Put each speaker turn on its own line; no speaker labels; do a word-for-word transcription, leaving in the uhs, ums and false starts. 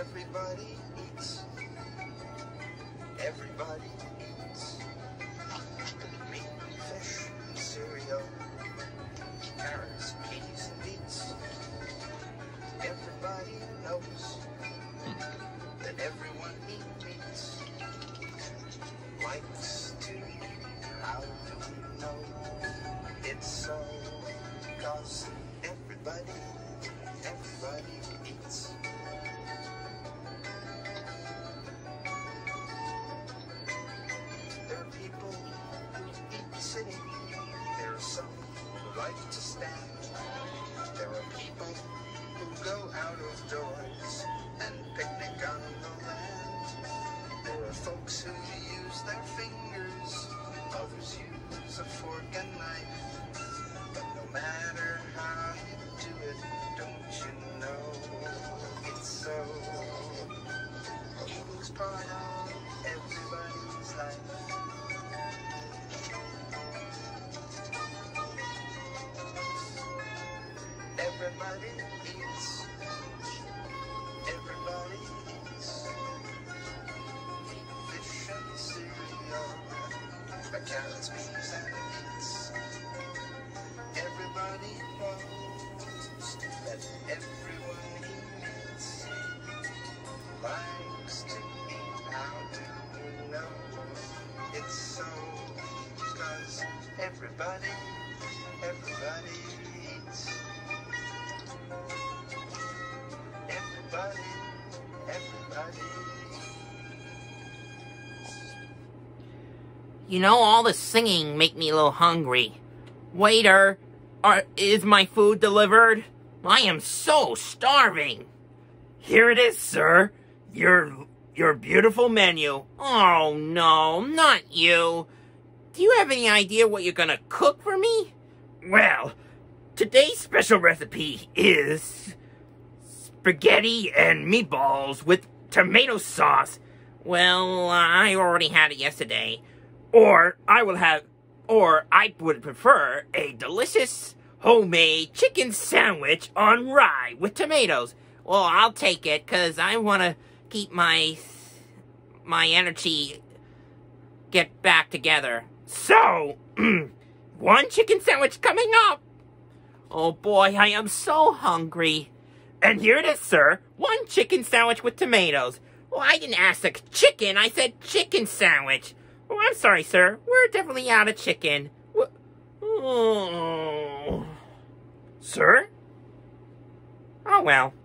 Everybody eats. Everybody eats. Meat, fish, cereal, carrots, peas, and beets. Everybody knows that everyone eats meats. Likes to eat. How do we know? It's so, 'cause everybody, everybody eats. There are people who eat sitting. There are some who like to stand. There are people who go out of doors and picnic on the land. There are folks who use their fingers. Others use a fork and knife. But no matter how you do it, don't you know it's so. Eating's part of everybody's life. Everybody eats. Everybody eats. Meat, fish, and cereal. But carrots, peas, and beets. Everybody knows that everyone eats. Likes to eat. How do you know? It's so, 'cause everybody, everybody eats. Everybody, everybody.
You know, all the singing make me a little hungry. Waiter, are, is my food delivered? I am so starving. Here it is, sir. Your, your beautiful menu. Oh, no, not you. Do you have any idea what you're gonna cook for me? Well, today's special recipe is spaghetti and meatballs with tomato sauce. Well, I already had it yesterday. Or I will have, or I would prefer a delicious homemade chicken sandwich on rye with tomatoes. Well, I'll take it, because I want to keep my, my energy get back together. So, one chicken sandwich coming up. Oh boy, I am so hungry. And here it is, sir. One chicken sandwich with tomatoes. Well, I didn't ask the chicken, I said chicken sandwich. Oh, I'm sorry, sir. We're definitely out of chicken. Wh oh. Sir? Oh, well.